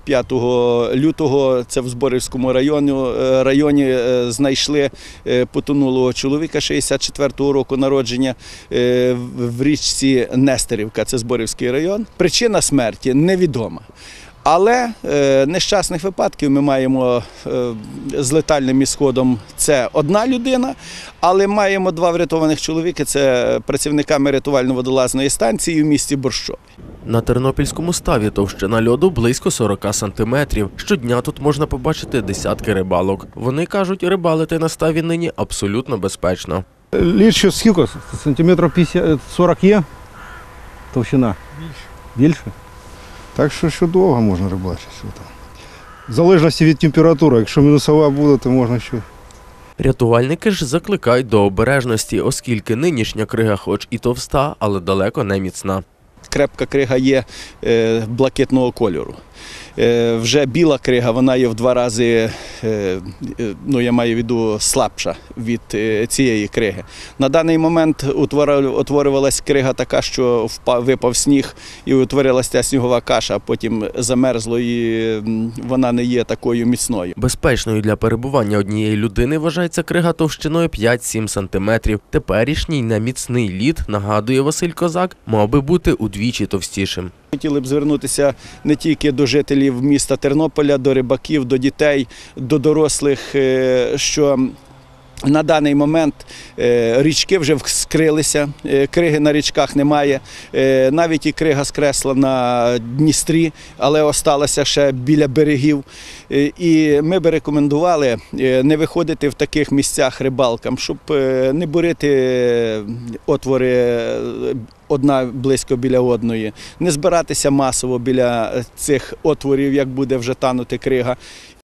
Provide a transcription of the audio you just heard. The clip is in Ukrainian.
5 лютого, це в Зборівському районі знайшли потонулого чоловіка 64-го року народження в річці Нестерівка, це Зборівський район. Причина смерті невідома. Але нещасних випадків ми маємо з летальним ісходом – це одна людина, але маємо 2 врятованих чоловіки – це працівниками рятувально-водолазної станції в місті Борщові. На Тернопільському ставі товщина льоду близько 40 сантиметрів. Щодня тут можна побачити десятки рибалок. Вони кажуть, рибалити на ставі нині абсолютно безпечно. Лід ще скільки? Сантиметрів 40 є товщина? Більше. Так що довго можна рибачити. В залежності від температури, якщо мінусова буде, то можна ще. Рятувальники ж закликають до обережності, оскільки нинішня крига хоч і товста, але далеко не міцна. Крепка крига є блакитного кольору. Вже біла крига, вона є в 2 рази, я маю в виду, слабша від цієї криги. На даний момент утворювалася крига така, що випав сніг і утворилася ця снігова каша, а потім замерзло і вона не є такою міцною. Безпечною для перебування однієї людини вважається крига товщиною 5-7 сантиметрів. Теперішній неміцний лід, нагадує Василь Козак, мав би бути удвічі товстішим. Хотіли б звернутися не тільки до жителів міста Тернополя, до рибаків, до дітей, до дорослих, що на даний момент річки вже вскрилися, криги на річках немає, навіть і крига скресла на Дністрі, але осталася ще біля берегів. І ми би рекомендували не виходити в таких місцях рибалкам, щоб не бурити отвори одна близько біля одної, не збиратися масово біля цих отворів, як буде вже танути крига.